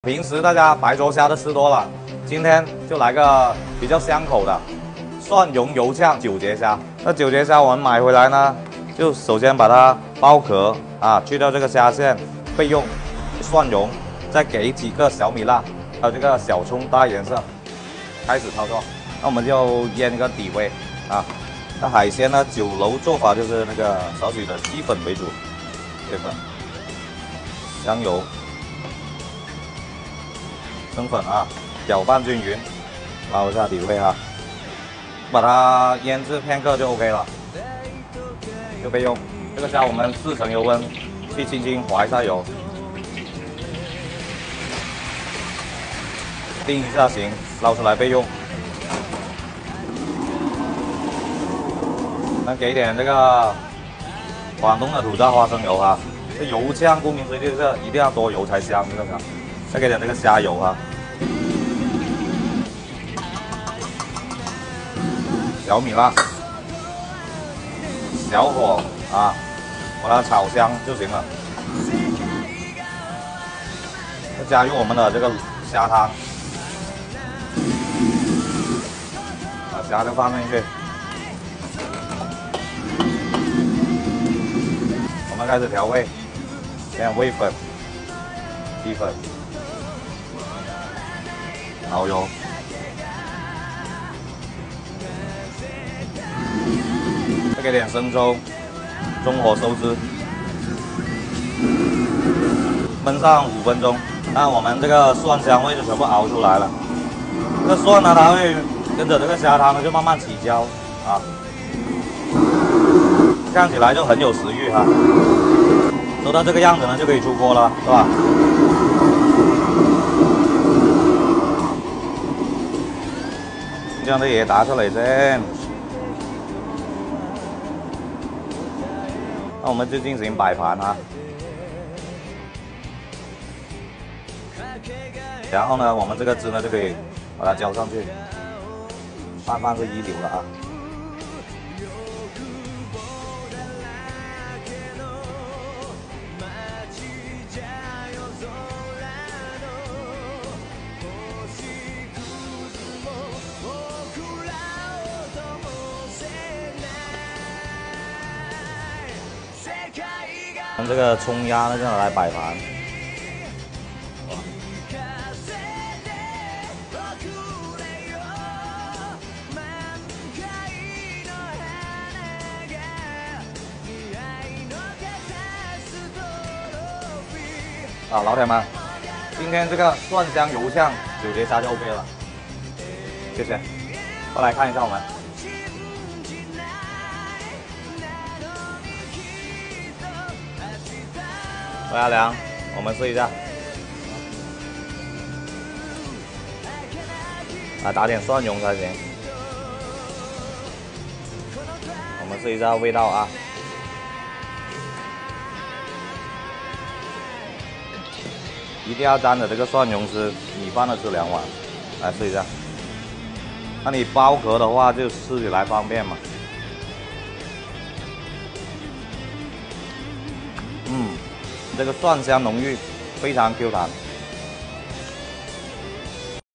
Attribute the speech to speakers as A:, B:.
A: 平时大家白灼虾都吃多了，今天就来个比较香口的蒜蓉油酱九节虾。那九节虾我们买回来呢，就首先把它剥壳啊，去掉这个虾线，备用。蒜蓉，再给几个小米辣，还有这个小葱带颜色。开始操作，那我们就腌一个底味啊。那海鲜呢，酒楼做法就是那个少许的鸡粉为主，鸡粉、香油。 生粉啊，搅拌均匀，捞一下底味哈，把它腌制片刻就 OK 了，就备用。这个虾我们4成油温，去轻轻滑一下油，定一下型，捞出来备用。那给点这个广东的土炸花生油哈，这油酱顾名思义就是一定要多油才香，这个虾。 再给点这个虾油啊，小米辣，小火啊，把它炒香就行了。再加入我们的这个虾汤，把虾就放进去。我们开始调味，先味粉、鸡粉。 蚝油，再给点生抽，中火收汁，焖上5分钟。那我们这个蒜香味就全部熬出来了。这个蒜呢，它会跟着这个虾汤呢就慢慢起焦啊，看起来就很有食欲哈。做到这个样子呢，就可以出锅了，是吧？ 將啲嘢打出嚟先，那我們就進行擺盤哈。然後呢，我們這個汁呢就可以把它澆上去，拌是一流了啊。用这个葱丫呢，这样来摆盘。啊，老铁们，今天这个蒜香油酱9节虾就 OK 了，谢谢。过来看一下我们。 喂，阿良，我们试一下，来打点蒜蓉才行。我们试一下味道啊，一定要沾着这个蒜蓉吃，米饭都吃2碗。来试一下，那你剥壳的话就吃起来方便嘛。 这个蒜香浓郁，非常 Q 弹。